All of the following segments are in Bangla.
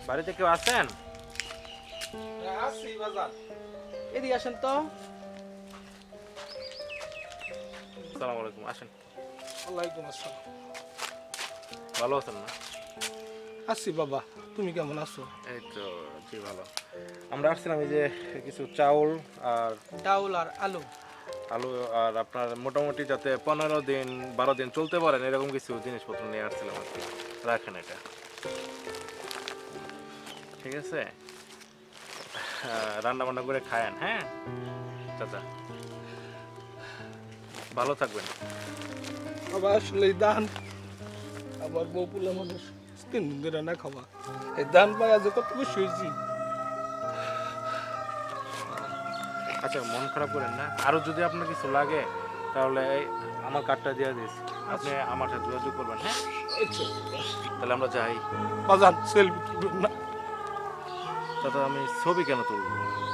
বাড়িতে কেউ আছেন? আসি বাজার। এদিকে আসেন তো। আসসালামু আলাইকুম, আসেন। ওয়ালাইকুম আসসালাম। ভালো আছেন না? আসি বাবা, তুমি কেমন আছো? এই তো, জি ভালো। আমরা আসছিলাম এই যে কিছু চাউল আর ডাউল আর আলু। আলু আর আপনার মোটামুটি যাতে 15 দিন 12 দিন চলতে পারেন এরকম কিছু জিনিসপত্র নিয়ে আসছিলাম আর কি। রাখেন এটা, ঠিক আছে? রান্না বান্না করে খায়েন, হ্যাঁ চাচা? ভালো থাকবেন। বাবা আসলে এই ধান আমার বউ পুলা মানুষ 3 দিন ধরে না খাওয়া। এই ধান পাই আজ কত খুশি হয়েছি। আচ্ছা, মন খারাপ করেন না। আরো যদি আপনার কিছু লাগে তাহলে আমার কার্ডটা দিয়ে দিস, আপনি আমার সাথে যোগাযোগ করবেন, হ্যাঁ? আচ্ছা তাহলে আমরা যাই। বাজার সেলফি তুলবেন না? দাদা আমি ছবি কেন তুলবো?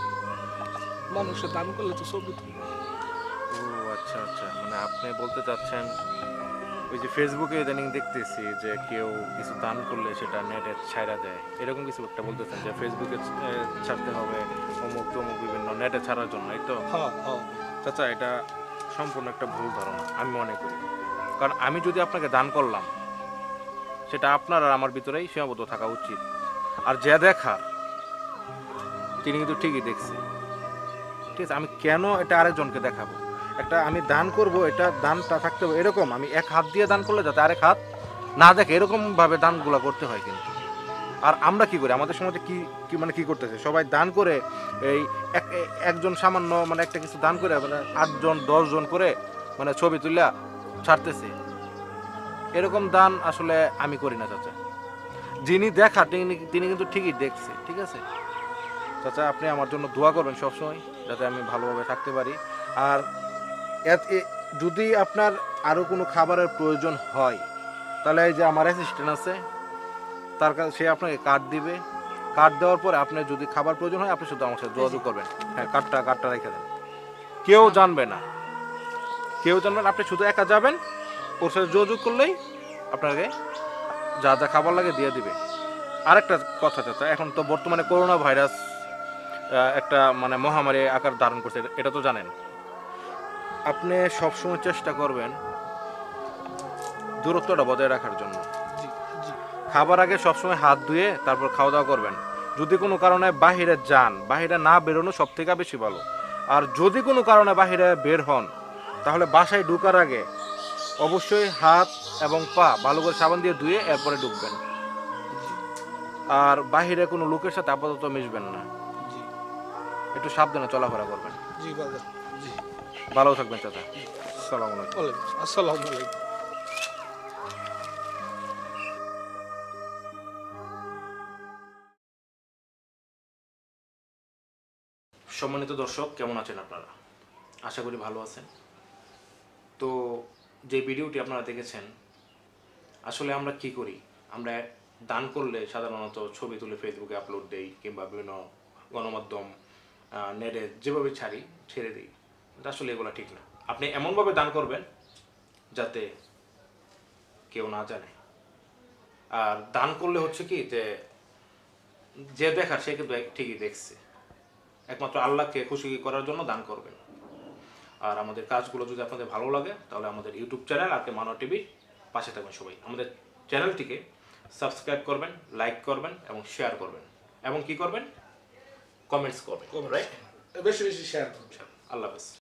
মানুষের দান করলে তো ছবি তুলবে। ও আচ্ছা আচ্ছা, মানে আপনি বলতে চাচ্ছেন ওই যে ফেসবুকে ইদানিং দেখতেছি যে কেউ কিছু দান করলে সেটা নেটে ছাইড়া দেয়, এরকম কিছু একটা বলতেছেন যে ফেসবুকে ছাড়তে হবে অমুক তমুক বিভিন্ন নেটে ছাড়ার জন্য, এই তো? হ্যাঁ হ্যাঁ। চাচা এটা সম্পূর্ণ একটা ভুল ধারণা আমি মনে করি। কারণ আমি যদি আপনাকে দান করলাম সেটা আপনার আর আমার ভিতরেই সীমাবদ্ধ থাকা উচিত। আর যে দেখার তিনি কিন্তু ঠিকই দেখছে, ঠিক আছে? আমি কেন এটা আরেকজনকে দেখাবো? একটা আমি দান করব, এটা দানটা থাকতে হবে এরকম, আমি এক হাত দিয়ে দান করলে যাতে আরেক হাত না দেখে এরকম ভাবে দানগুলো করতে হয় কিন্তু। আর আমরা কি করি আমাদের সমাজে কি মানে কি করতেছে, সবাই দান করে এই একজন সামান্য মানে একটা কিছু দান করে মানে 8 জন 10 জন করে মানে ছবি তুলিয়া ছাড়তেছে। এরকম দান আসলে আমি করি না চাচা। যিনি দেখা তিনি কিন্তু ঠিকই দেখছে, ঠিক আছে? চাচা আপনি আমার জন্য দোয়া করবেন সবসময় যাতে আমি ভালোভাবে থাকতে পারি। আর যদি আপনার আরও কোনো খাবারের প্রয়োজন হয় তাহলে এই যে আমার অ্যাসিস্ট্যান্ট আছে, তার কাছে সে আপনাকে কার্ড দিবে। কার্ড দেওয়ার পরে আপনার যদি খাবার প্রয়োজন হয় আপনি শুধু আমার সাথে যোগাযোগ করবেন। হ্যাঁ, কার্ডটা রেখে দেন, কেউ জানবে না, কেউ জানবে না। আপনি শুধু একা যাবেন, ওর সাথে যোগাযোগ করলেই আপনাকে যা যা খাবার লাগে দিয়ে দিবে। আরেকটা কথা চাচা, এখন তো বর্তমানে করোনা ভাইরাস একটা মানে মহামারী আকার ধারণ করছে, এটা তো জানেন। আপনি সবসময় চেষ্টা করবেন দূরত্বটা বজায় রাখার জন্য। জি জি। খাবার আগে সবসময় হাত ধুয়ে তারপর খাওয়া দাওয়া করবেন। যদি কোনো কারণে বাহিরে যান, বাহিরে না বেরোনো সব থেকে বেশি ভালো। আর যদি কোনো কারণে বাহিরে বের হন তাহলে বাসায় ঢোকার আগে অবশ্যই হাত এবং পা ভালো করে সাবান দিয়ে ধুয়ে এরপরে ঢুকবেন। আর বাহিরে কোনো লোকের সাথে আপাতত মিশবেন না, জি একটু সাবধানে চলাফেরা করবেন। জি বাজার। জি। ভালো থাকবেন চাচা। আসসালামু আলাইকুম। ওয়ালাইকুম আসসালামু আলাইকুম। সম্মানিত দর্শক, কেমন আছেন আপনারা? আশা করি ভালো আছেন। তো যে ভিডিওটি আপনারা দেখেছেন, আসলে আমরা কি করি, আমরা দান করলে সাধারণত ছবি তুলে ফেসবুকে আপলোড দেই কিংবা বিভিন্ন গণমাধ্যম নেটে যেভাবে ছেড়ে দিই। কিন্তু আসলে এগুলো ঠিক না। আপনি এমনভাবে দান করবেন যাতে কেউ না জানে। আর দান করলে হচ্ছে কি যে দেখার সে কিন্তু ঠিকই দেখছে। একমাত্র আল্লাহকে খুশি করার জন্য দান করবেন। আর আমাদের কাজগুলো যদি আপনাদের ভালো লাগে তাহলে আমাদের YouTube channel R K Manowar টিভির পাশে থাকবেন সবাই। আমাদের চ্যানেলটিকে সাবস্ক্রাইব করবেন, লাইক করবেন এবং শেয়ার করবেন, এবং কি করবেন, কমেন্টস করবেন, রাইট? বেশি বেশি শেয়ার করুন। আল্লাহ হাফেজ।